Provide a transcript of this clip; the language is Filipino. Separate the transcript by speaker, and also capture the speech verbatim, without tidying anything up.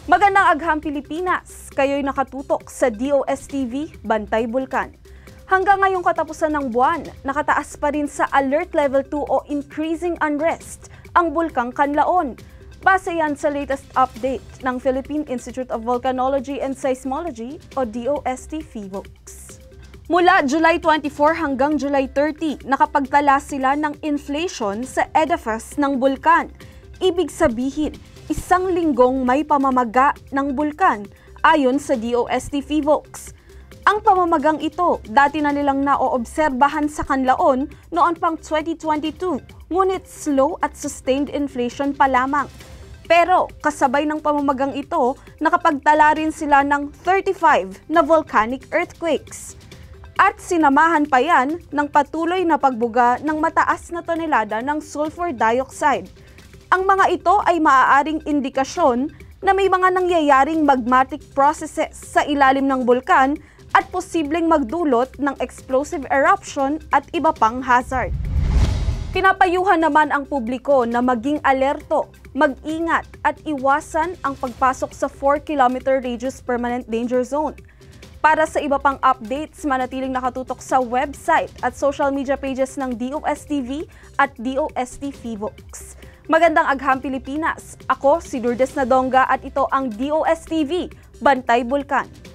Speaker 1: Magandang agham Pilipinas, kayo'y nakatutok sa D O S T V Bantay Bulkan. Hanggang ngayong katapusan ng buwan, nakataas pa rin sa Alert Level two o Increasing Unrest ang Bulkang Kanlaon. Base yan sa latest update ng Philippine Institute of Volcanology and Seismology o D O S T PHIVOLCS. Mula July twenty-four hanggang July thirty, nakapagtala sila ng inflation sa edifice ng bulkan. Ibig sabihin, isang linggong may pamamaga ng bulkan ayon sa D O S T PHIVOLCS. Ang pamamagang ito, dati na nilang naoobserbahan sa Kanlaon noon pang twenty twenty-two, ngunit slow at sustained inflation pa lamang. Pero kasabay ng pamamagang ito, nakapagtala rin sila ng thirty-five na volcanic earthquakes. At sinamahan pa yan ng patuloy na pagbuga ng mataas na tonelada ng sulfur dioxide. Ang mga ito ay maaaring indikasyon na may mga nangyayaring magmatic processes sa ilalim ng bulkan at posibleng magdulot ng explosive eruption at iba pang hazard. Pinapayuhan naman ang publiko na maging alerto, mag-ingat at iwasan ang pagpasok sa four kilometer radius permanent danger zone. Para sa iba pang updates, manatiling nakatutok sa website at social media pages ng D O S T V at D O S T PHIVOLCS. Magandang agham Pilipinas! Ako si Lourdes Nadonga at ito ang D O S T V Bantay Bulkan.